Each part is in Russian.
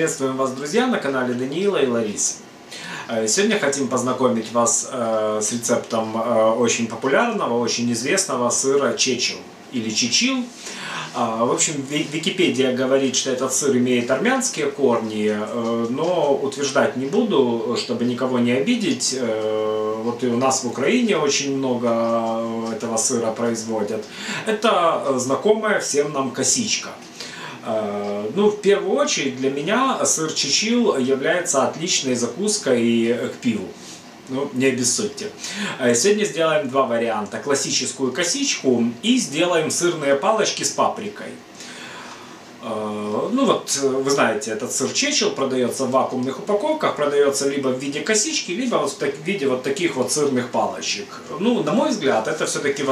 Приветствуем вас, друзья, на канале Даниила и Ларисы. Сегодня хотим познакомить вас с рецептом очень популярного, очень известного сыра чечил или чечил. В общем, Википедия говорит, что этот сыр имеет армянские корни, но утверждать не буду, чтобы никого не обидеть. Вот и у нас в Украине очень много этого сыра производят. Это знакомая всем нам косичка. Ну, в первую очередь для меня сыр чечил является отличной закуской к пиву. Ну, не обессудьте. Сегодня сделаем два варианта. Классическую косичку и сделаем сырные палочки с паприкой. Ну вот, вы знаете, этот сыр чечил продается в вакуумных упаковках, продается либо в виде косички, либо вот в виде вот таких вот сырных палочек. Ну, на мой взгляд, это все-таки в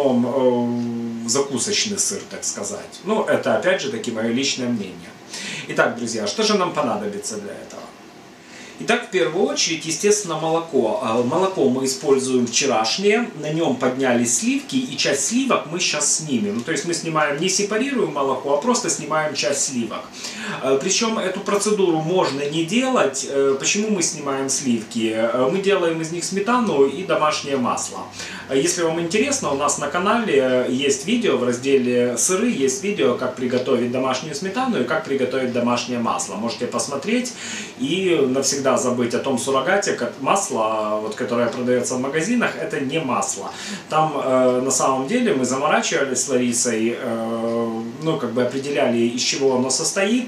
основном закусочный сыр, так сказать. Ну, это опять же таки мое личное мнение. Итак, друзья, что же нам понадобится для этого? Итак, в первую очередь, естественно, молоко. Молоко мы используем вчерашнее, на нем поднялись сливки, и часть сливок мы сейчас снимем. То есть мы снимаем, не сепарируем молоко, а просто снимаем часть сливок. Причем эту процедуру можно не делать. Почему мы снимаем сливки? Мы делаем из них сметану и домашнее масло. Если вам интересно, у нас на канале есть видео, в разделе «Сыры» есть видео, как приготовить домашнюю сметану и как приготовить домашнее масло. Можете посмотреть и навсегда забыть о том суррогате, как масло, вот, которое продается в магазинах, это не масло. Там на самом деле мы заморачивались с Ларисой, ну, как бы определяли, из чего оно состоит.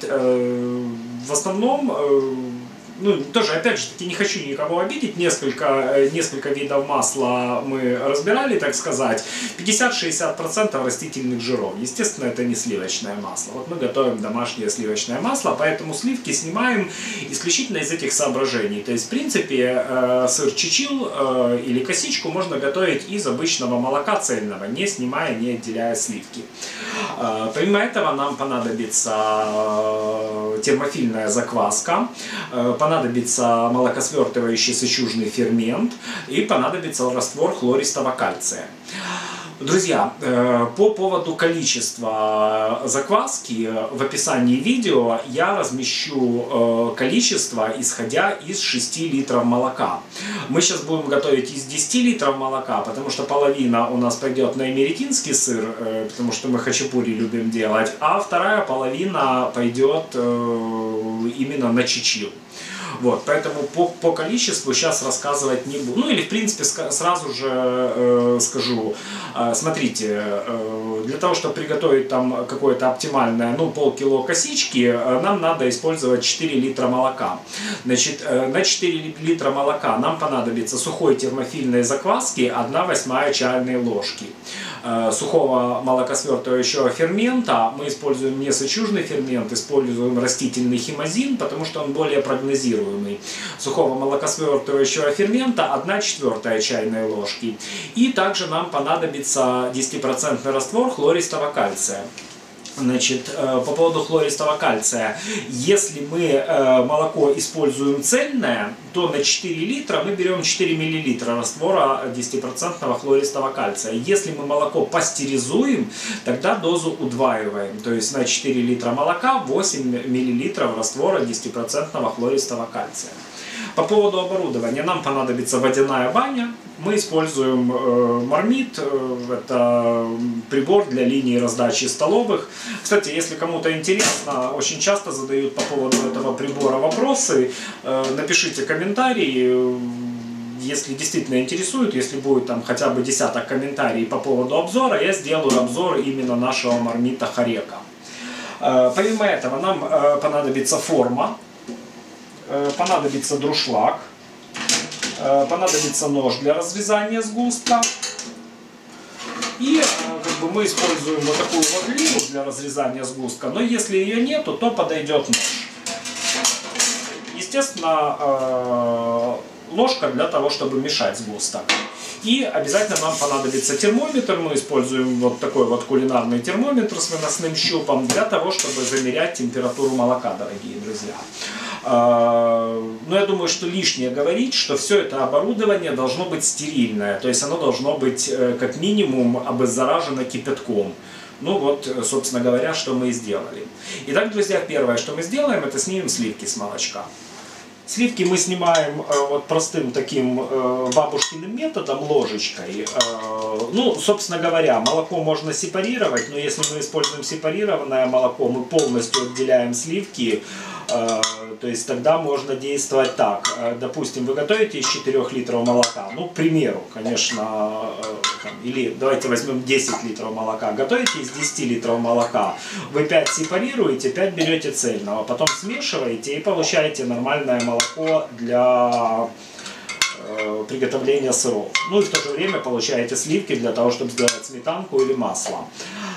В основном, ну, тоже, опять же таки, не хочу никого обидеть, несколько видов масла мы разбирали, так сказать. 50-60% растительных жиров. Естественно, это не сливочное масло. Вот мы готовим домашнее сливочное масло, поэтому сливки снимаем исключительно из этих соображений. То есть, в принципе, сыр чечил или косичку можно готовить из обычного молока цельного, не снимая, не отделяя сливки. Помимо этого нам понадобится термофильная закваска, понадобится молокосвертывающий сычужный фермент и понадобится раствор хлористого кальция. Друзья, по поводу количества закваски в описании видео я размещу количество, исходя из 6 литров молока. Мы сейчас будем готовить из 10 литров молока, потому что половина у нас пойдет на эмеретинский сыр, потому что мы хачапури любим делать, а вторая половина пойдет именно на чечил. Вот, поэтому по количеству сейчас рассказывать не буду. Ну или в принципе сразу же скажу, смотрите, для того, чтобы приготовить там какое-то оптимальное, ну, полкило косички, нам надо использовать 4 литра молока. Значит, на 4 литра молока нам понадобится сухой термофильной закваски 1/8 чайной ложки. Сухого молокосвертывающего фермента мы используем не сычужный фермент, используем растительный химозин, потому что он более прогнозируемый. Сухого молокосвертывающего фермента 1/4 чайной ложки. И также нам понадобится 10% раствор хлористого кальция. Значит, по поводу хлористого кальция, если мы молоко используем цельное, то на 4 литра мы берем 4 мл раствора 10% хлористого кальция. Если мы молоко пастеризуем, тогда дозу удваиваем. То есть на 4 литра молока 8 мл раствора 10% хлористого кальция. По поводу оборудования нам понадобится водяная баня. Мы используем Мармит, это прибор для линии раздачи столовых. Кстати, если кому-то интересно, очень часто задают по поводу этого прибора вопросы, напишите комментарий. Если действительно интересует, если будет там хотя бы десяток комментариев по поводу обзора, я сделаю обзор именно нашего Мармита Хорека. Помимо этого нам понадобится форма. Понадобится друшлаг, понадобится нож для разрезания сгустка. И как бы, мы используем вот такую вот глину для разрезания сгустка, но если ее нету, то подойдет нож. Естественно, ложка для того, чтобы мешать сгусток. И обязательно нам понадобится термометр. Мы используем вот такой вот кулинарный термометр с выносным щупом для того, чтобы замерять температуру молока, дорогие друзья. Но я думаю, что лишнее говорить, что все это оборудование должно быть стерильное. То есть оно должно быть как минимум обеззаражено кипятком. Ну вот, собственно говоря, что мы и сделали. Итак, друзья, первое, что мы сделаем, это снимем сливки с молочка. Сливки мы снимаем вот простым таким бабушкиным методом, ложечкой. Ну, собственно говоря, молоко можно сепарировать, но если мы используем сепарированное молоко, мы полностью отделяем сливки. То есть тогда можно действовать так. Допустим, вы готовите из 4 литров молока, ну, к примеру, конечно, или давайте возьмем 10 литров молока. Готовите из 10 литров молока, вы 5 сепарируете, 5 берете цельного, потом смешиваете и получаете нормальное молоко для приготовления сыров. Ну и в то же время получаете сливки для того, чтобы сделать сметанку или масло.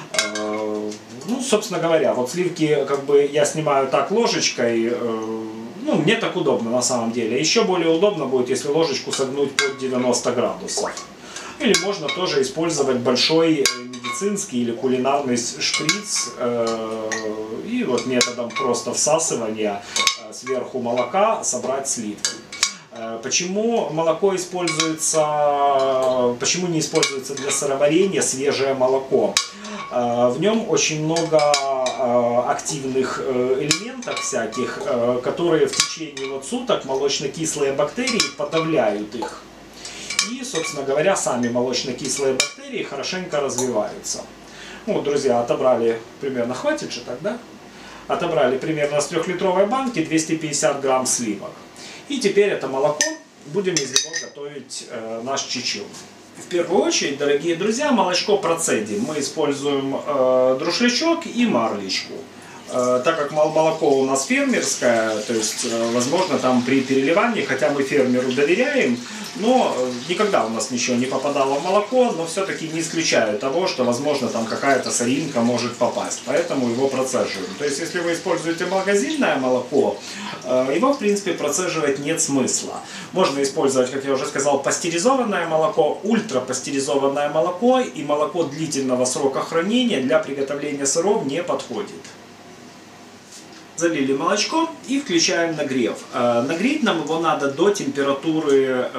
Ну, собственно говоря, вот сливки как бы я снимаю так ложечкой, ну, мне так удобно на самом деле. Еще более удобно будет, если ложечку согнуть под 90 градусов. Или можно тоже использовать большой медицинский или кулинарный шприц и вот методом просто всасывания сверху молока собрать сливки. Почему молоко используется, почему не используется для сыроварения свежее молоко? В нем очень много активных элементов всяких, которые в течение вот суток молочно-кислые бактерии подавляют их. И, собственно говоря, сами молочно-кислые бактерии хорошенько развиваются. Ну, друзья, отобрали примерно, хватит же тогда? Отобрали примерно с 3-литровой банки 250 грамм сливок. И теперь это молоко, будем из него готовить наш чечил. В первую очередь, дорогие друзья, молочко процедим. Мы используем друшлячок и марлечку. Так как молоко у нас фермерское, то есть, возможно, там при переливании, хотя мы фермеру доверяем, но никогда у нас ничего не попадало в молоко, но все-таки не исключаю того, что, возможно, там какая-то соринка может попасть, поэтому его процеживаем. То есть, если вы используете магазинное молоко, его, в принципе, процеживать нет смысла. Можно использовать, как я уже сказал, пастеризованное молоко, ультрапастеризованное молоко, и молоко длительного срока хранения для приготовления сыров не подходит. Залили молочко и включаем нагрев. Нагреть нам его надо до температуры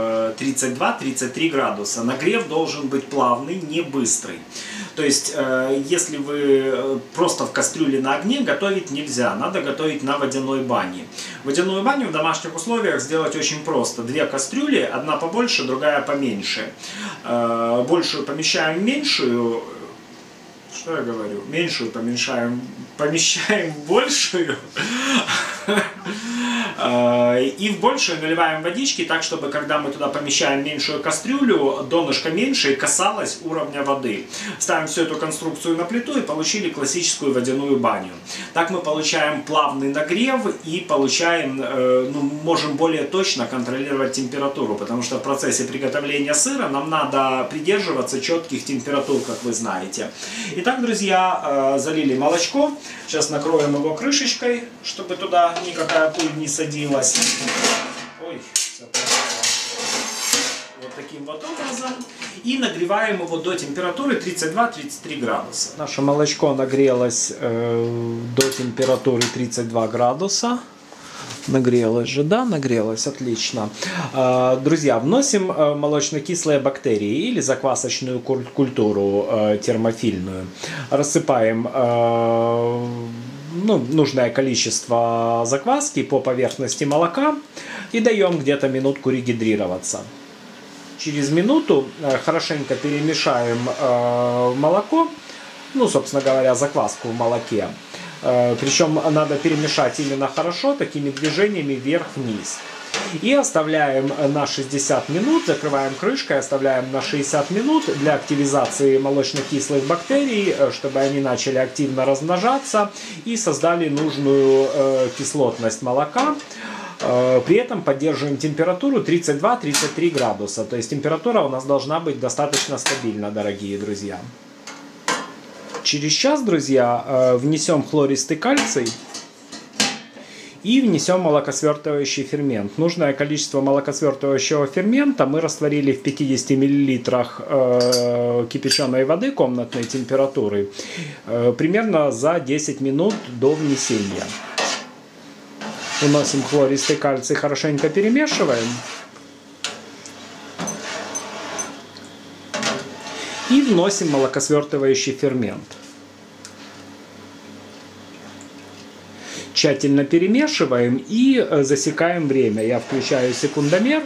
32-33 градуса. Нагрев должен быть плавный, не быстрый. То есть, если вы просто в кастрюле на огне, готовить нельзя. Надо готовить на водяной бане. Водяную баню в домашних условиях сделать очень просто. 2 кастрюли, одна побольше, другая поменьше. Большую помещаем в меньшую. Что я говорю? Меньшую помещаем в большую. И в большую наливаем водички, так, чтобы, когда мы туда помещаем меньшую кастрюлю, донышко меньше касалось уровня воды. Ставим всю эту конструкцию на плиту и получили классическую водяную баню. Так мы получаем плавный нагрев и получаем, ну, можем более точно контролировать температуру, потому что в процессе приготовления сыра нам надо придерживаться четких температур, как вы знаете. Итак, друзья, залили молочко. Сейчас накроем его крышечкой, чтобы туда никакая пыль не садилась. Ой, все пропало. Вот таким вот образом. И нагреваем его до температуры 32-33 градуса. Наше молочко нагрелось до температуры 32 градуса. Нагрелось же, да? Нагрелось, отлично. Друзья, вносим молочно-кислые бактерии или заквасочную культуру термофильную. Рассыпаем нужное количество закваски по поверхности молока и даем где-то минутку регидрироваться. Через минуту хорошенько перемешаем молоко, ну, собственно говоря, закваску в молоке. Причем надо перемешать именно хорошо, такими движениями вверх-вниз. И оставляем на 60 минут, закрываем крышкой, оставляем на 60 минут для активизации молочно-кислых бактерий, чтобы они начали активно размножаться и создали нужную кислотность молока. При этом поддерживаем температуру 32-33 градуса. То есть температура у нас должна быть достаточно стабильна, дорогие друзья. Через час, друзья, внесем хлористый кальций и внесем молокосвертывающий фермент. Нужное количество молокосвертывающего фермента мы растворили в 50 мл кипяченой воды комнатной температуры примерно за 10 минут до внесения. Уносим хлористый кальций, хорошенько перемешиваем. И вносим молокосвертывающий фермент. Тщательно перемешиваем и засекаем время. Я включаю секундомер.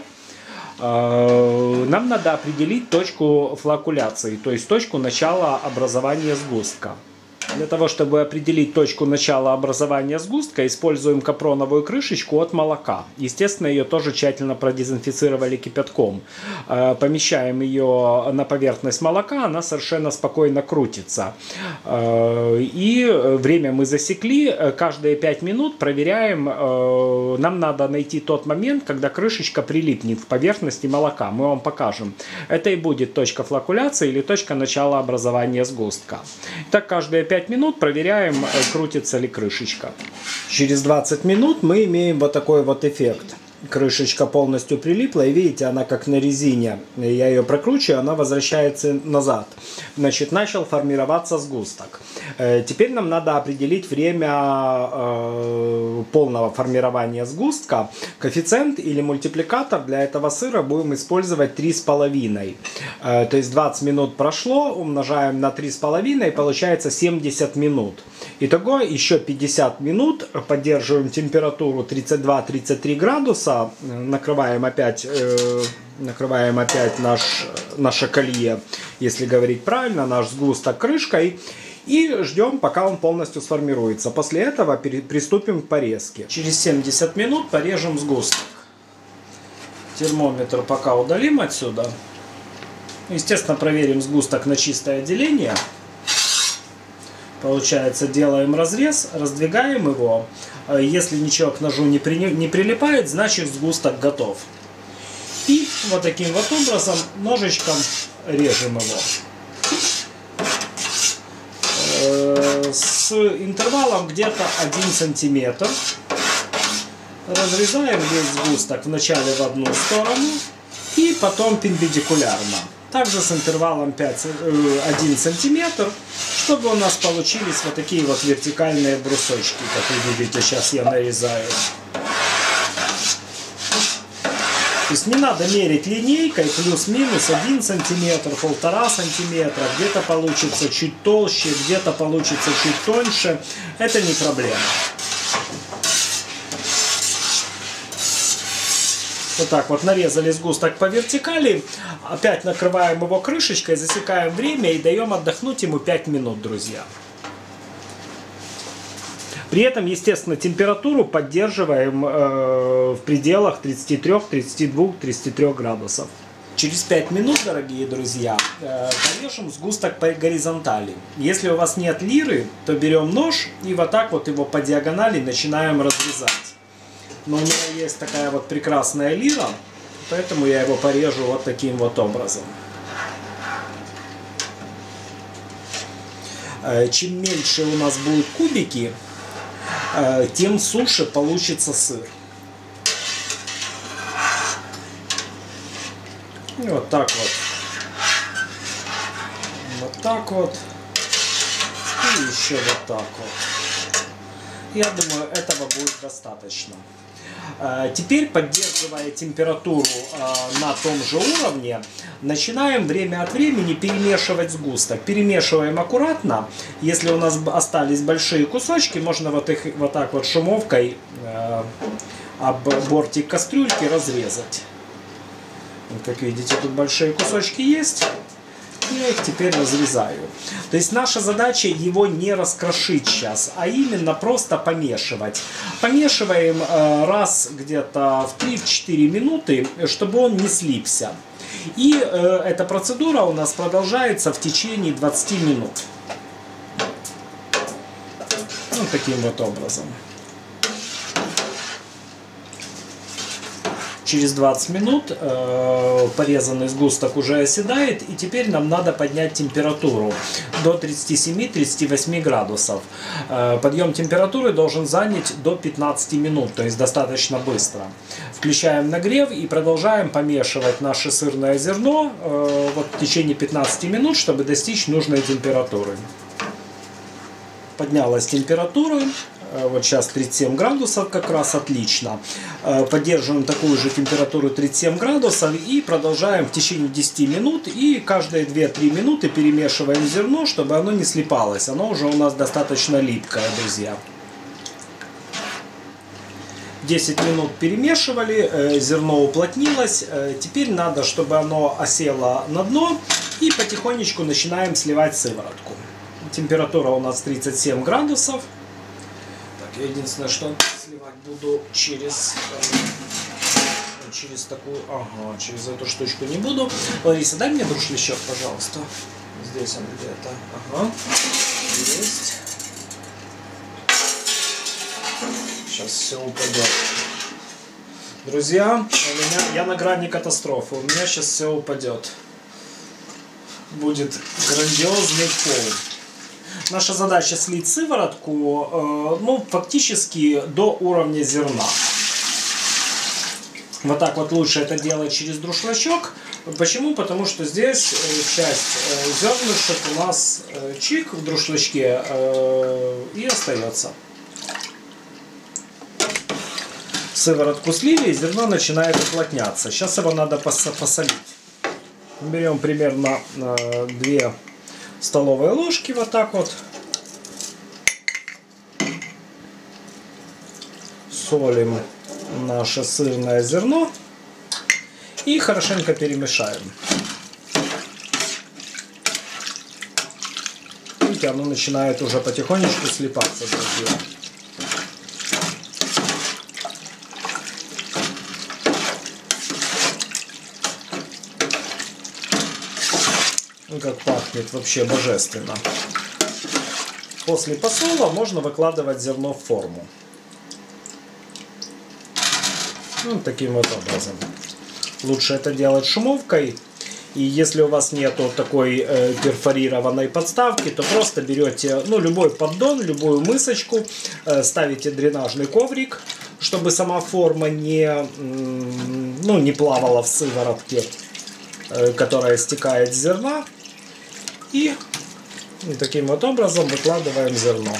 Нам надо определить точку флокуляции, то есть точку начала образования сгустка. Для того, чтобы определить точку начала образования сгустка, используем капроновую крышечку от молока. Естественно, ее тоже тщательно продезинфицировали кипятком. Помещаем ее на поверхность молока, она совершенно спокойно крутится. И время мы засекли. Каждые 5 минут проверяем. Нам надо найти тот момент, когда крышечка прилипнет к поверхности молока. Мы вам покажем. Это и будет точка флокуляции или точка начала образования сгустка. Так, каждые 5 минут проверяем, крутится ли крышечка. Через 20 минут мы имеем вот такой вот эффект. Крышечка полностью прилипла, и видите, она как на резине. Я ее прокручиваю, она возвращается назад. Значит, начал формироваться сгусток. Теперь нам надо определить время полного формирования сгустка. Коэффициент или мультипликатор для этого сыра будем использовать 3,5. То есть 20 минут прошло, умножаем на 3,5, и получается 70 минут. Итого еще 50 минут, поддерживаем температуру 32-33 градуса, накрываем опять наше колье, если говорить правильно, наш сгусток крышкой, и ждем, пока он полностью сформируется. После этого приступим к порезке. Через 70 минут порежем сгусток. Термометр пока удалим отсюда. Естественно, проверим сгусток на чистое деление. Получается, делаем разрез, раздвигаем его. Если ничего к ножу не прилипает, значит сгусток готов. И вот таким вот образом ножичком режем его. С интервалом где-то 1 сантиметр. Разрезаем весь сгусток вначале в одну сторону и потом перпендикулярно. Также с интервалом 1 сантиметр, чтобы у нас получились вот такие вот вертикальные брусочки, как вы видите, сейчас я нарезаю. То есть не надо мерить линейкой, плюс-минус 1 сантиметр, 1,5 сантиметра, где-то получится чуть толще, где-то получится чуть тоньше, это не проблема. Вот так вот нарезали сгусток по вертикали, опять накрываем его крышечкой, засекаем время и даем отдохнуть ему 5 минут, друзья. При этом, естественно, температуру поддерживаем в пределах 33, 32, 33 градусов. Через 5 минут, дорогие друзья, порежем сгусток по горизонтали. Если у вас нет лиры, то берем нож и вот так вот его по диагонали начинаем разрезать. Но у меня есть такая вот прекрасная лира, поэтому я его порежу вот таким вот образом. Чем меньше у нас будут кубики, тем суше получится сыр. И вот так вот. Вот так вот. И еще вот так вот. Я думаю, этого будет достаточно. Теперь, поддерживая температуру на том же уровне, начинаем время от времени перемешивать сгусток. Перемешиваем аккуратно. Если у нас остались большие кусочки, можно вот их вот так вот шумовкой об бортик кастрюльки разрезать. Вот, как видите, тут большие кусочки есть. Я их теперь разрезаю. То есть наша задача его не раскрошить сейчас, а именно просто помешивать. Помешиваем раз где-то в 3-4 минуты, чтобы он не слипся. И эта процедура у нас продолжается в течение 20 минут. Вот таким вот образом. Через 20 минут порезанный сгусток уже оседает, и теперь нам надо поднять температуру до 37-38 градусов. Подъем температуры должен занять до 15 минут, то есть достаточно быстро. Включаем нагрев и продолжаем помешивать наше сырное зерно вот в течение 15 минут, чтобы достичь нужной температуры. Поднялась температура. Вот сейчас 37 градусов как раз отлично. Поддерживаем такую же температуру 37 градусов и продолжаем в течение 10 минут. И каждые 2-3 минуты перемешиваем зерно, чтобы оно не слипалось. Оно уже у нас достаточно липкое, друзья. 10 минут перемешивали, зерно уплотнилось. Теперь надо, чтобы оно осело на дно. И потихонечку начинаем сливать сыворотку. Температура у нас 37 градусов. Так, я единственное, что сливать буду через такую, через эту штучку не буду. Лариса, дай мне друшлячок, пожалуйста. Здесь он где-то. Ага. Есть. Сейчас все упадет. Друзья, я на грани катастрофы. У меня сейчас все упадет. Будет грандиозный пол. Наша задача слить сыворотку, ну, фактически до уровня зерна. Вот так вот лучше это делать через друшлачок. Почему? Потому что здесь часть зернышек у нас чик в друшлачке и остается. Сыворотку слили, и зерно начинает уплотняться. Сейчас его надо посолить. Берем примерно 2 столовые ложки, вот так вот. Солим наше сырное зерно и хорошенько перемешаем. Видите, оно начинает уже потихонечку слипаться, друзья. Как пахнет, вообще божественно. После посола можно выкладывать зерно в форму. Вот таким вот образом. Лучше это делать шумовкой. И если у вас нету такой перфорированной подставки, то просто берете любой поддон, любую мысочку, ставите дренажный коврик, чтобы сама форма не плавала в сыворотке, которая стекает с зерна. И таким вот образом выкладываем зерно.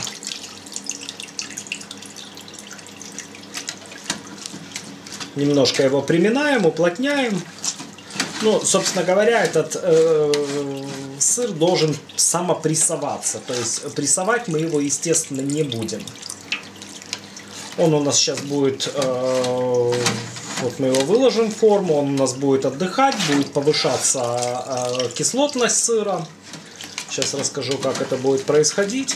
Немножко его приминаем, уплотняем. Ну, собственно говоря, этот сыр должен самопрессоваться. То есть прессовать мы его, естественно, не будем. Он у нас сейчас будет... Вот мы его выложим в форму, он у нас будет отдыхать, будет повышаться кислотность сыра. Сейчас расскажу, как это будет происходить.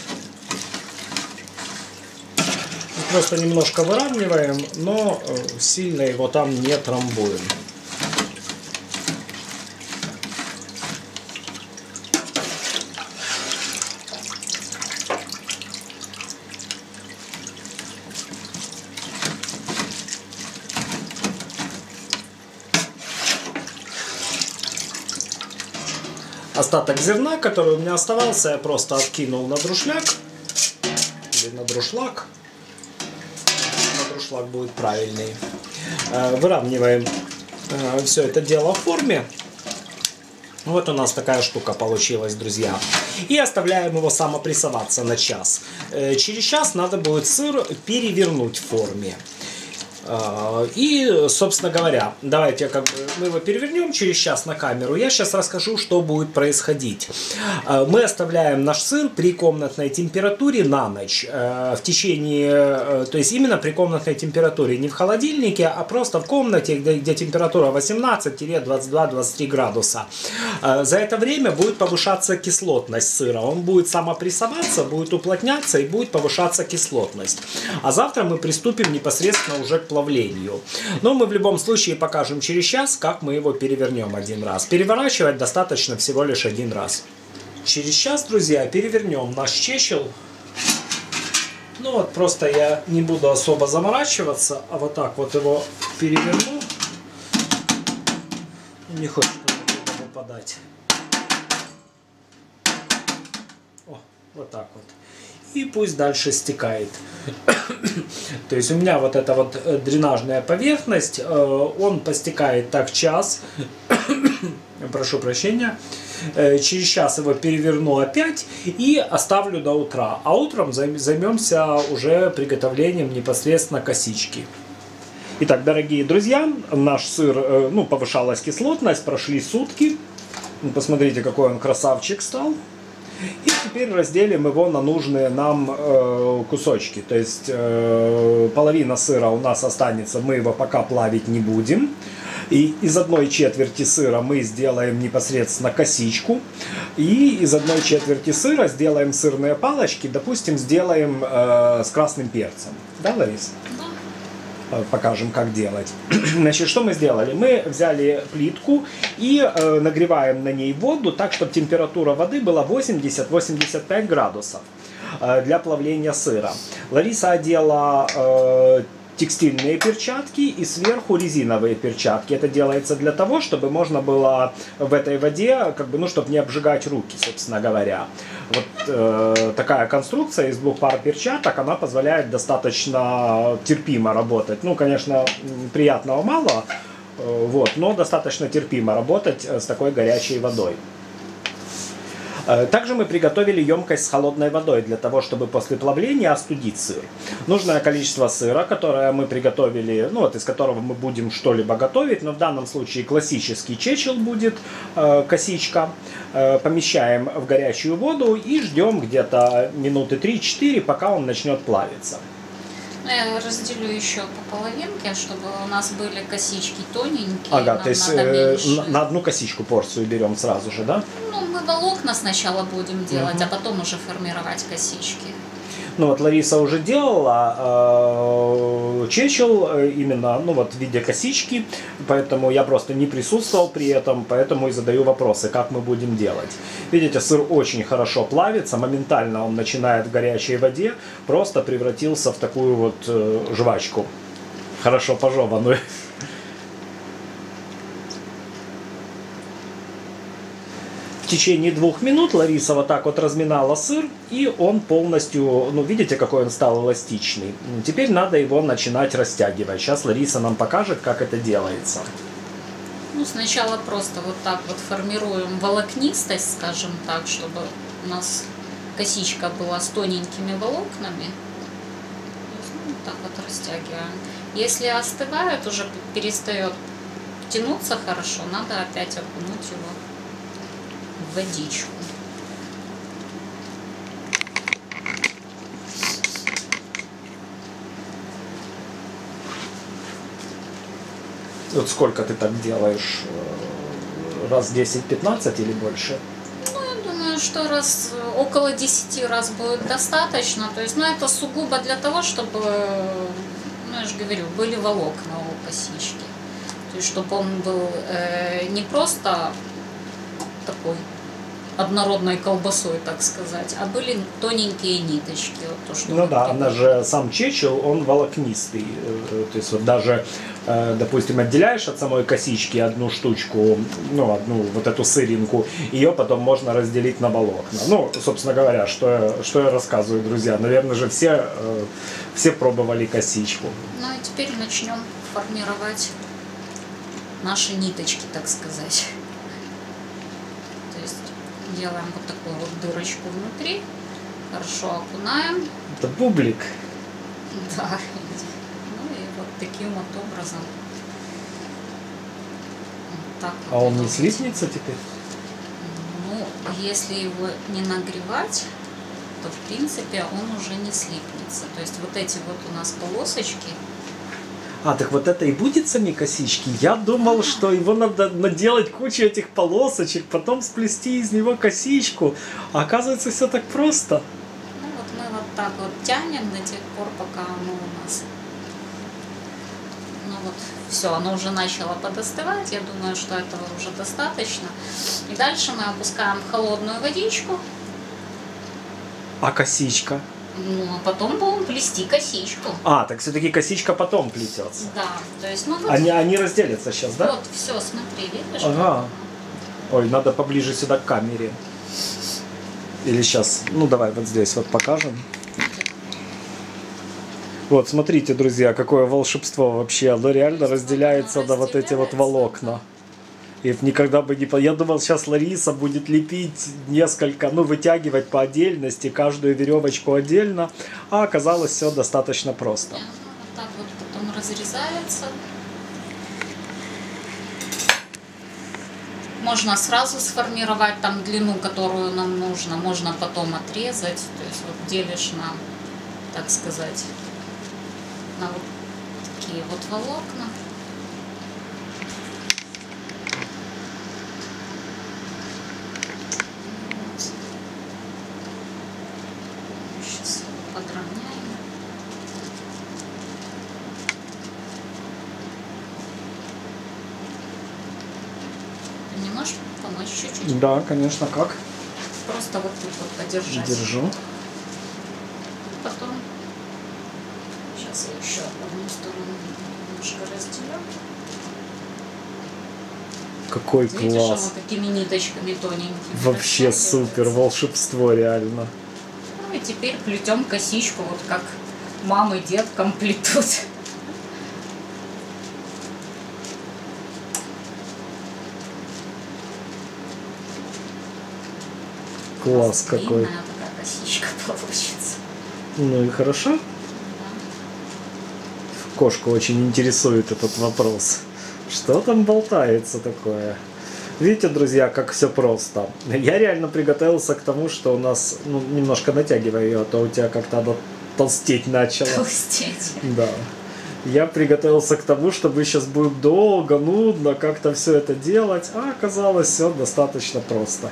Просто немножко выравниваем, но сильно его там не трамбуем. Остаток зерна, который у меня оставался, я просто откинул на друшляк. Или на друшлаг. На друшлаг будет правильный. Выравниваем все это дело в форме. Вот у нас такая штука получилась, друзья. И оставляем его самопрессоваться на час. Через час надо будет сыр перевернуть в форме. И, собственно говоря, давайте мы его перевернем через час на камеру. Я сейчас расскажу, что будет происходить. Мы оставляем наш сыр при комнатной температуре на ночь. В течение, то есть именно при комнатной температуре. Не в холодильнике, а просто в комнате, где температура 18-22-23 градуса. За это время будет повышаться кислотность сыра. Он будет самопрессоваться, будет уплотняться и будет повышаться кислотность. А завтра мы приступим непосредственно уже к плавлению. Но мы в любом случае покажем через час, как мы его перевернем один раз. Переворачивать достаточно всего лишь один раз. Через час, друзья, перевернем наш чечил. Ну вот, просто я не буду особо заморачиваться, а вот так вот его переверну. Не хочет он выпадать. О, вот так вот. И пусть дальше стекает. То есть у меня вот эта вот дренажная поверхность, он постекает так час. Прошу прощения. Через час его переверну опять и оставлю до утра. А утром займемся уже приготовлением непосредственно косички. Итак, дорогие друзья, наш сыр, ну, повышалась кислотность, прошли сутки. Посмотрите, какой он красавчик стал. И теперь разделим его на нужные нам кусочки. То есть половина сыра у нас останется, мы его пока плавить не будем. И из 1/4 сыра мы сделаем непосредственно косичку. И из 1/4 сыра сделаем сырные палочки, допустим, сделаем с красным перцем. Да, Лариса? Покажем, как делать. Значит, что мы сделали? Мы взяли плитку и нагреваем на ней воду так, чтобы температура воды была 80-85 градусов для плавления сыра. Лариса одела текстильные перчатки и сверху резиновые перчатки. Это делается для того, чтобы можно было в этой воде, как бы, ну, чтобы не обжигать руки, собственно говоря. Вот такая конструкция из 2 пар перчаток, она позволяет достаточно терпимо работать. Ну, конечно, приятного мало, вот, но достаточно терпимо работать с такой горячей водой. Также мы приготовили емкость с холодной водой для того, чтобы после плавления остудить сыр. Нужное количество сыра, которое мы приготовили, ну вот из которого мы будем что-либо готовить, но в данном случае классический чечил будет, косичка. Помещаем в горячую воду и ждем где-то минуты 3-4, пока он начнет плавиться. Я разделю еще по половинке, чтобы у нас были косички тоненькие. Ага, то есть на одну косичку порцию берем сразу же, да? Ну, мы волокна сначала будем делать, а потом уже формировать косички. Ну вот Лариса уже делала чечил именно, ну вот в виде косички, поэтому я просто не присутствовал при этом, поэтому и задаю вопросы, как мы будем делать. Видите, сыр очень хорошо плавится, моментально он начинает в горячей воде, просто превратился в такую вот жвачку, хорошо пожеванную. В течение 2 минут Лариса вот так вот разминала сыр, и он полностью, ну видите, какой он стал эластичный. Теперь надо его начинать растягивать. Сейчас Лариса нам покажет, как это делается. Ну, сначала просто вот так вот формируем волокнистость, скажем так, чтобы у нас косичка была с тоненькими волокнами. Вот так вот растягиваем. Если остывает, уже перестает тянуться хорошо, надо опять окунуть его в водичку. Вот сколько ты так делаешь? Раз 10-15 или больше? Ну, я думаю, что раз около 10 раз будет достаточно. То есть, ну, это сугубо для того, чтобы, ну, я же говорю, были волокна у косички. То есть, чтобы он был не просто такой однородной колбасой, так сказать, а были тоненькие ниточки. Вот то, что ну да, она же сам чечил, он волокнистый. То есть вот даже, допустим, отделяешь от самой косички одну штучку, ну одну вот эту сыринку, ее потом можно разделить на волокна. Ну, собственно говоря, что я рассказываю, друзья. Наверное же все пробовали косичку. Ну и теперь начнем формировать наши ниточки, так сказать. Делаем вот такую вот дырочку внутри, хорошо окунаем. Это бублик. Да. Ну и вот таким вот образом. Вот так а вот он не слипнется теперь? Ну, если его не нагревать, то в принципе он уже не слипнется. То есть вот эти вот у нас полосочки. А, так вот это и будет сами косички? Я думал, что его надо наделать кучу этих полосочек, потом сплести из него косичку. А оказывается, все так просто. Ну вот мы вот так вот тянем до тех пор, пока оно у нас... Ну вот, все, оно уже начало подостывать. Я думаю, что этого уже достаточно. И дальше мы опускаем в холодную водичку. А косичка? Ну, а потом будем плести косичку. А, так все-таки косичка потом плетется. Да, то есть, ну вот... Они разделятся сейчас, да? Вот, все, смотри, видишь? Ага. Ой, надо поближе сюда к камере. Или сейчас, ну давай вот здесь вот покажем. Вот, смотрите, друзья, какое волшебство вообще. Оно реально разделяется на вот эти вот волокна. И никогда бы не... Я думал, сейчас Лариса будет лепить несколько, ну, вытягивать по отдельности, каждую веревочку отдельно. А оказалось все достаточно просто. Вот так вот потом разрезается. Можно сразу сформировать там длину, которую нам нужно. Можно потом отрезать. То есть вот делишь на, так сказать, на вот такие вот волокна. Сейчас подровняем. Ты не можешь помочь чуть-чуть? Да, конечно, как? Просто вот тут вот подержать. Держу. Потом сейчас я еще одну сторону немножко разделю. Какой Видишь, класс. вот такими ниточками тоненькими. Вообще супер, волшебство реально. Ну и теперь плетем косичку, вот как мамы деткам плетут. Класс какой. Длинная такая косичка получится. Ну и хорошо. Да. Кошку очень интересует этот вопрос. Что там болтается такое? Видите, друзья, как все просто. Я реально приготовился к тому, что у нас, ну, немножко натягиваю ее, а то у тебя как-то она толстеть начала. Толстеть. Да. Я приготовился к тому, что мы сейчас будем долго, нудно как-то все это делать, а оказалось все достаточно просто.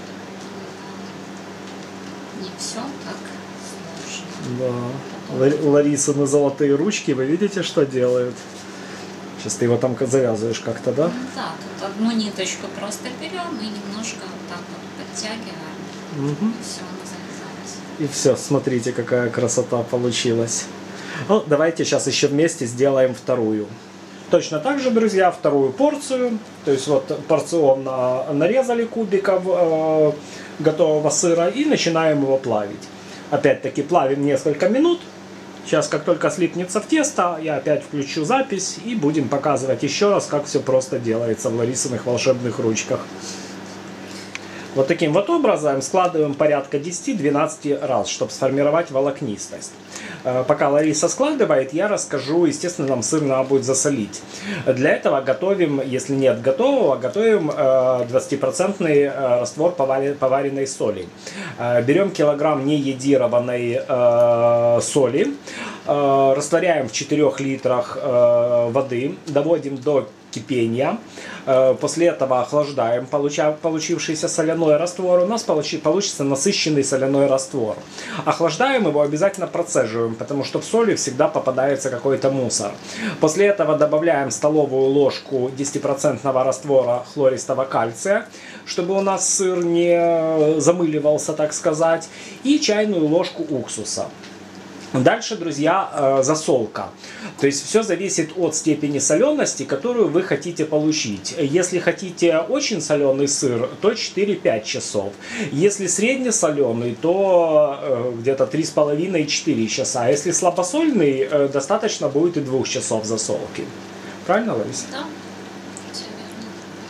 Не все так сложно. Да. Ларисины золотые ручки, вы видите, что делают? Сейчас ты его там завязываешь как-то, да? Ну да, тут одну ниточку просто берем и немножко вот так вот подтягиваем. Угу. И все, она завязалась. И все, смотрите, какая красота получилась. Ну, давайте сейчас еще вместе сделаем вторую. Точно так же, друзья, вторую порцию. То есть вот порционно нарезали кубиков готового сыра и начинаем его плавить. Опять-таки плавим несколько минут. Сейчас, как только слипнется в тесто, я опять включу запись и будем показывать еще раз, как все просто делается в Ларисиных волшебных ручках. Вот таким вот образом складываем порядка 10-12 раз, чтобы сформировать волокнистость. Пока Лариса складывает, я расскажу, естественно, нам сыр надо будет засолить. Для этого готовим, если нет готового, готовим 20% раствор поваренной соли. Берем килограмм неедированной соли, растворяем в 4 литрах воды, доводим до кипения. После этого охлаждаем получившийся соляной раствор. У нас получится насыщенный соляной раствор. Охлаждаем его, обязательно процеживаем, потому что в соли всегда попадается какой-то мусор. После этого добавляем столовую ложку 10% раствора хлористого кальция, чтобы у нас сыр не замыливался, так сказать, и чайную ложку уксуса. Дальше, друзья, засолка. То есть все зависит от степени солености, которую вы хотите получить. Если хотите очень соленый сыр, то 4-5 часов. Если среднесоленый, то где-то 3,5-4 часа. А если слабосольный, достаточно будет и 2 часов засолки. Правильно, Лариса? Да, все верно.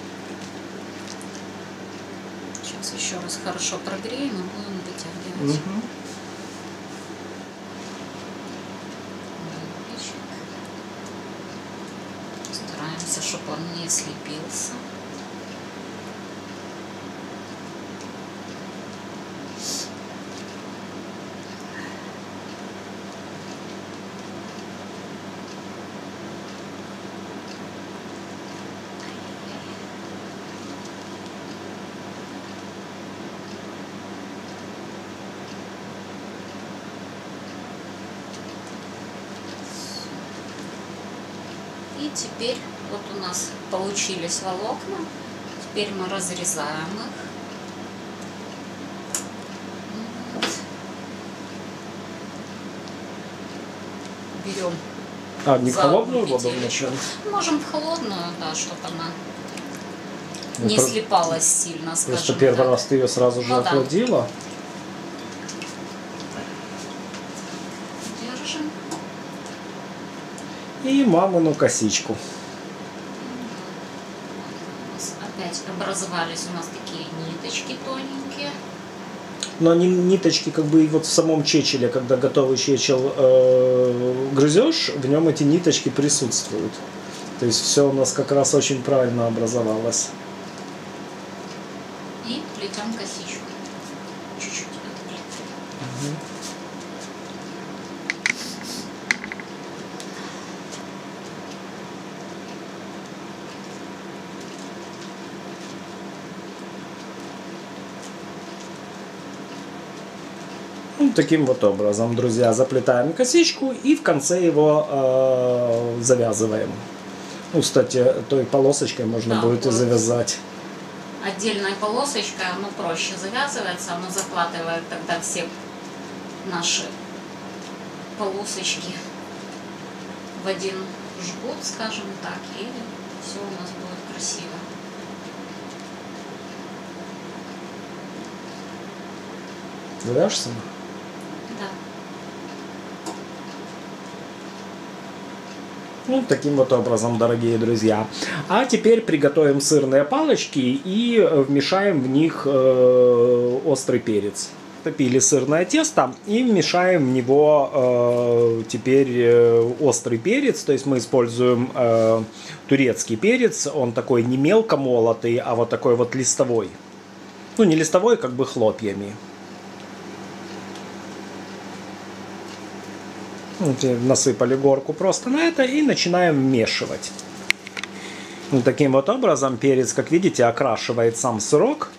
Сейчас еще раз хорошо прогреем и будем вытягивать. Угу. Стараемся, чтобы он не слепился. И теперь вот у нас получились волокна. Теперь мы разрезаем их. Вот. Берем. А, не в за холодную одну воду петелечку. вначале? Можем в холодную, да, чтобы она Ну, не слипалась сильно, скажем Просто первый так. раз ты ее сразу же Ну да. охладила. Держим. И мамину косичку. опять образовались у нас такие ниточки тоненькие. Но они ниточки как бы и вот в самом чечеле, когда готовый чечел грызешь, в нем эти ниточки присутствуют. То есть все у нас как раз очень правильно образовалось. И плетем косичку. Чуть-чуть отплетем. Ну, таким вот образом, друзья, заплетаем косичку и в конце его завязываем. Ну, кстати, той полосочкой можно будет и завязать. Отдельной полосочкой оно проще завязывается, оно захватывает тогда все наши полосочки в один жгут, скажем так, и все у нас будет красиво. Завяжешь сама? Да. Ну, таким вот образом, дорогие друзья. А теперь приготовим сырные палочки и вмешаем в них острый перец. Топили сырное тесто и вмешаем в него теперь острый перец. То есть мы используем турецкий перец. Он такой не мелко молотый, а вот такой вот листовой. Ну, не листовой, как бы хлопьями. Насыпали горку просто на это и начинаем вмешивать. Вот таким вот образом перец, как видите, окрашивает сам сырок.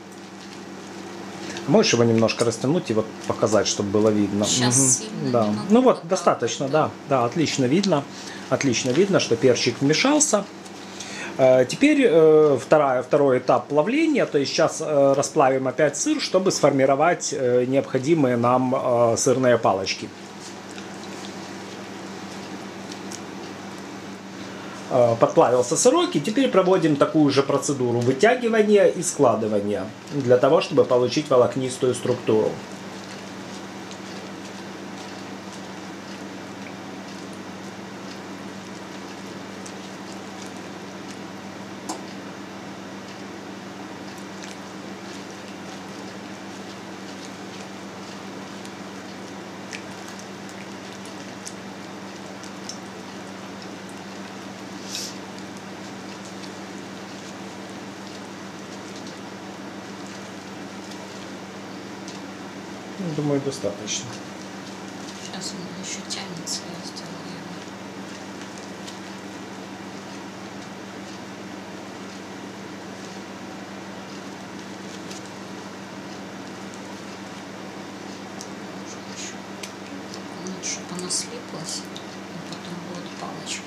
Можешь его немножко растянуть и вот показать, чтобы было видно. Сейчас да. Ну вот, достаточно, да. Да, отлично видно. Отлично видно, что перчик вмешался. Теперь второй этап плавления. То есть сейчас расплавим опять сыр, чтобы сформировать необходимые нам сырные палочки. Подплавился сырок, и теперь проводим такую же процедуру вытягивания и складывания, для того, чтобы получить волокнистую структуру. Думаю, достаточно. Сейчас он еще тянется, я сделаю его. Вот, чтобы оно слиплось, и потом будет палочка.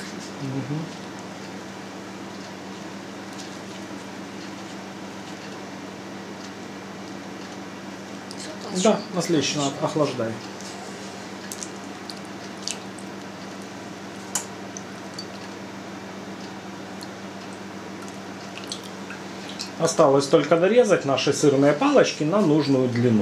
Да, отлично, охлаждай. Осталось только дорезать наши сырные палочки на нужную длину.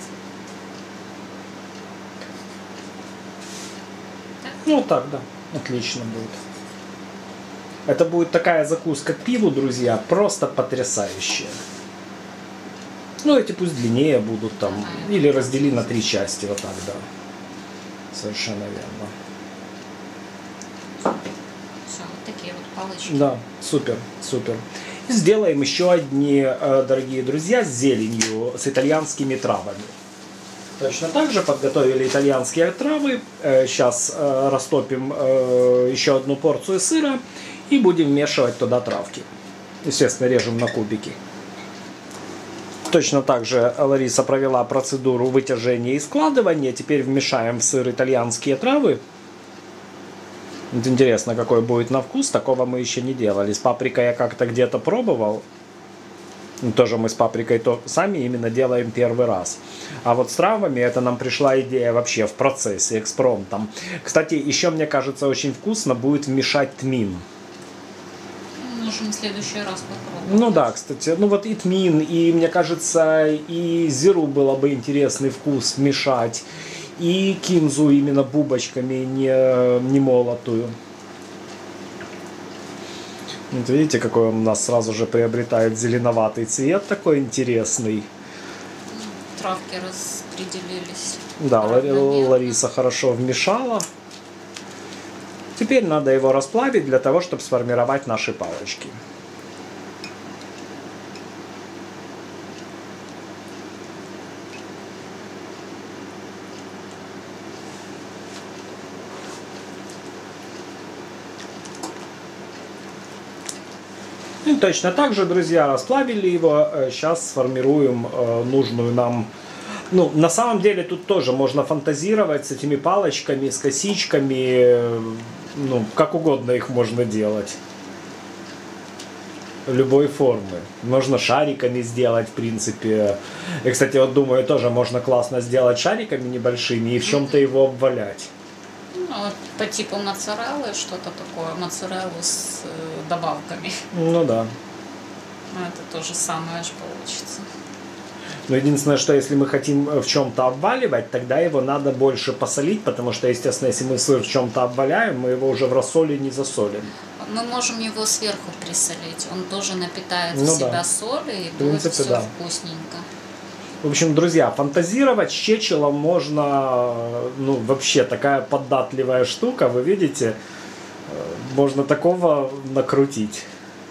Ну так, да, отлично будет. Это будет такая закуска к пиву, друзья, просто потрясающая. Ну, эти пусть длиннее будут там. Или раздели на 3 части, вот так, да. Совершенно верно. Все, вот такие вот палочки. Да, супер, супер. И сделаем еще одни, дорогие друзья, с зеленью, с итальянскими травами. Точно так же подготовили итальянские травы. Сейчас растопим еще одну порцию сыра и будем вмешивать туда травки. Естественно, режем на кубики. Точно так же Лариса провела процедуру вытяжения и складывания. Теперь вмешаем в сыр итальянские травы. Вот интересно, какой будет на вкус. Такого мы еще не делали. С паприкой я как-то где-то пробовал. Тоже мы с паприкой то сами именно делаем первый раз. А вот с травами это нам пришла идея вообще в процессе, экспромтом. Кстати, еще мне кажется очень вкусно будет вмешать тмин. Нужно в следующий раз попробовать. Ну да, кстати, ну вот и тмин, и мне кажется, и зиру было бы интересный вкус мешать, и кинзу именно бубочками, не молотую. Вот видите, какой он у нас сразу же приобретает зеленоватый цвет, такой интересный. Травки распределились. Да, Лариса хорошо вмешала. Теперь надо его расплавить для того, чтобы сформировать наши палочки. И точно так же, друзья, расплавили его. Сейчас сформируем нужную нам. Ну, на самом деле тут тоже можно фантазировать с этими палочками, с косичками. Ну, как угодно их можно делать. Любой формы. Можно шариками сделать, в принципе. И, кстати, вот думаю, тоже можно классно сделать шариками небольшими и в чем-то его обвалять. Ну, по типу моцареллы, что-то такое. Моцареллу с добавками. Ну да. Это то же самое же получится. Но единственное, что если мы хотим в чем-то обваливать, тогда его надо больше посолить, потому что, естественно, если мы сыр в чем-то обваляем, мы его уже в рассоле не засолим. Мы можем его сверху присолить. Он тоже напитает в Ну себя да. соль, и В принципе, будет все да. вкусненько. В общем, друзья, фантазировать с чечилом можно, ну, вообще такая податливая штука, вы видите, можно такого накрутить.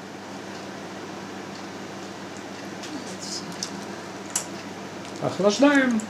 Охлаждаем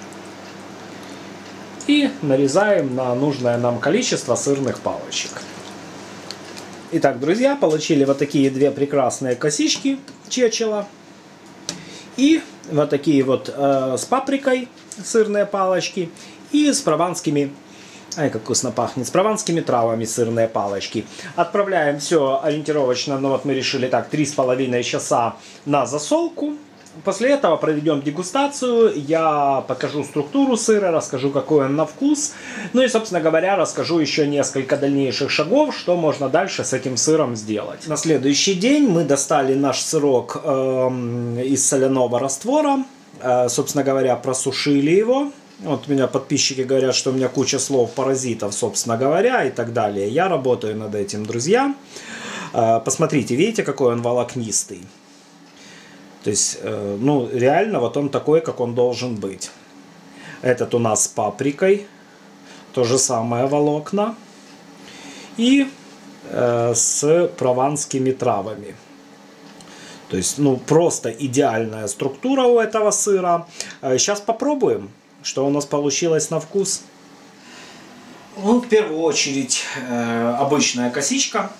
и нарезаем на нужное нам количество сырных палочек. Итак, друзья, получили вот такие две прекрасные косички чечила. И вот такие вот с паприкой сырные палочки. И с прованскими, ай, как вкусно пахнет, с прованскими травами сырные палочки. Отправляем все ориентировочно, ну вот мы решили так, 3,5 часа на засолку. После этого проведем дегустацию, я покажу структуру сыра, расскажу, какой он на вкус. Ну и, собственно говоря, расскажу еще несколько дальнейших шагов, что можно дальше с этим сыром сделать. На следующий день мы достали наш сырок из соляного раствора. Собственно говоря, просушили его. Вот у меня подписчики говорят, что у меня куча слов-паразитов, собственно говоря, и так далее. Я работаю над этим, друзья. Посмотрите, видите, какой он волокнистый. То есть, ну, реально, вот он такой, как он должен быть. Этот у нас с паприкой. То же самое волокна. И с прованскими травами. То есть, ну, просто идеальная структура у этого сыра. Сейчас попробуем, что у нас получилось на вкус. Ну, в первую очередь, обычная косичка.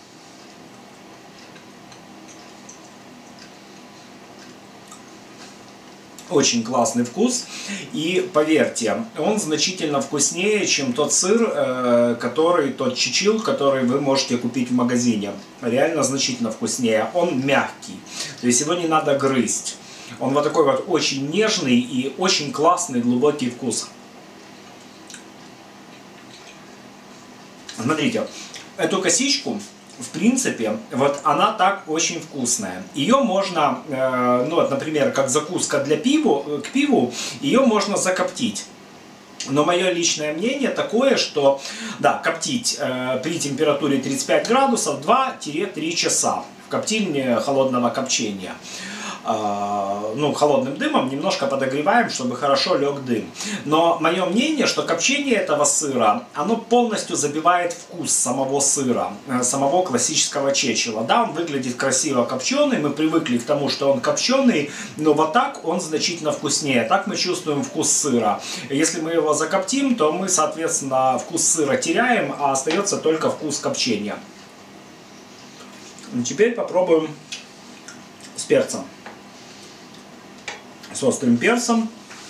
Очень классный вкус. И поверьте, он значительно вкуснее, чем тот сыр, тот чечил, который вы можете купить в магазине. Реально значительно вкуснее. Он мягкий. То есть его не надо грызть. Он вот такой вот очень нежный и очень классный глубокий вкус. Смотрите, эту косичку, в принципе, вот она так очень вкусная. Ее можно, ну вот, например, как закуска к пиву, ее можно закоптить. Но мое личное мнение такое, что, да, коптить при температуре 35 градусов 2-3 часа в коптильне холодного копчения. Ну, холодным дымом немножко подогреваем, чтобы хорошо лег дым. Но мое мнение, что копчение этого сыра, оно полностью забивает вкус самого сыра, самого классического чечила. Да, он выглядит красиво копченый, мы привыкли к тому, что он копченый, но вот так он значительно вкуснее. Так мы чувствуем вкус сыра. Если мы его закоптим, то мы, соответственно, вкус сыра теряем, а остается только вкус копчения. Теперь попробуем с перцем. С острым перцем.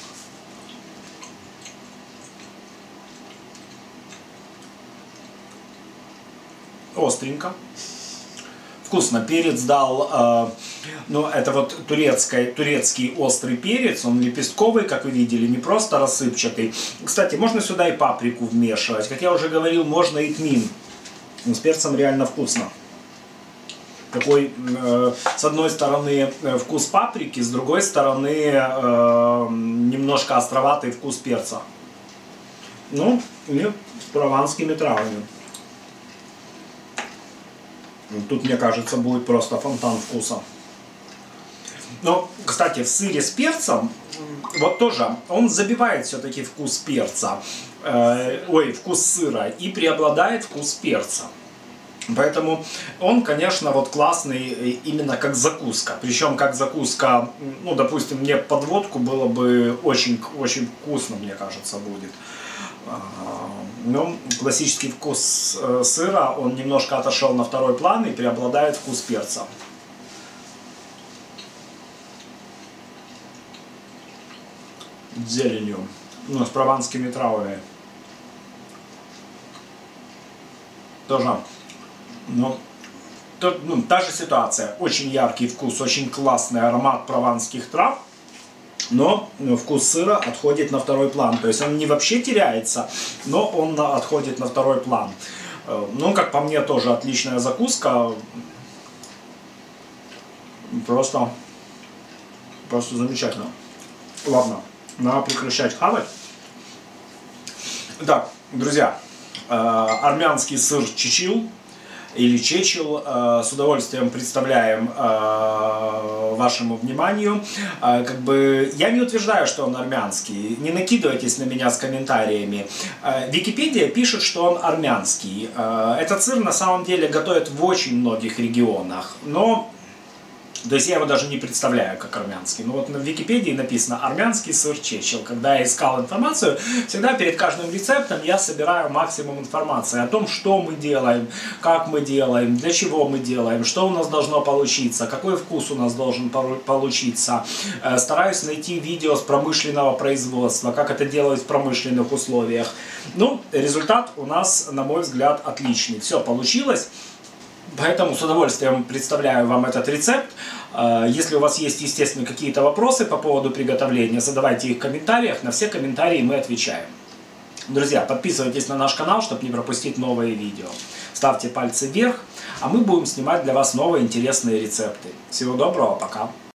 Остренько. Вкусно. Перец дал, ну, это вот турецкий острый перец. Он лепестковый, как вы видели, не просто рассыпчатый. Кстати, можно сюда и паприку вмешивать. Как я уже говорил, можно и тмин. С перцем реально вкусно. Такой, с одной стороны, вкус паприки, с другой стороны, немножко островатый вкус перца. Ну, и с прованскими травами. Тут, мне кажется, будет просто фонтан вкуса. Но, кстати, в сыре с перцем, вот тоже, он забивает все-таки вкус перца, вкус сыра, и преобладает вкус перца. Поэтому он, конечно, вот классный именно как закуска. Причем как закуска, ну, допустим, мне под водку было бы очень вкусно, мне кажется, будет. Но классический вкус сыра, он немножко отошел на второй план и преобладает вкус перца. С зеленью, ну, с прованскими травами. Тоже, ну, та же ситуация. Очень яркий вкус, очень классный аромат прованских трав. Но вкус сыра отходит на второй план. То есть он не вообще теряется, но он отходит на второй план. Ну, как по мне, тоже отличная закуска. Просто замечательно. Ладно, надо прекращать хавать. Так, друзья, армянский сыр чечил или чечил с удовольствием представляем вашему вниманию. Как бы я не утверждаю, что он армянский, не накидывайтесь на меня с комментариями. Википедия пишет, что он армянский. Этот сыр на самом деле готовят в очень многих регионах, но то есть я его даже не представляю как армянский. Но вот на Википедии написано армянский сыр чечил. Когда я искал информацию, всегда перед каждым рецептом я собираю максимум информации о том, что мы делаем, как мы делаем, для чего мы делаем, что у нас должно получиться, какой вкус у нас должен получиться. Стараюсь найти видео с промышленного производства, как это делать в промышленных условиях. Ну, результат у нас, на мой взгляд, отличный. Все получилось. Поэтому с удовольствием представляю вам этот рецепт. Если у вас есть, естественно, какие-то вопросы по поводу приготовления, задавайте их в комментариях. На все комментарии мы отвечаем. Друзья, подписывайтесь на наш канал, чтобы не пропустить новые видео. Ставьте пальцы вверх, а мы будем снимать для вас новые интересные рецепты. Всего доброго, пока!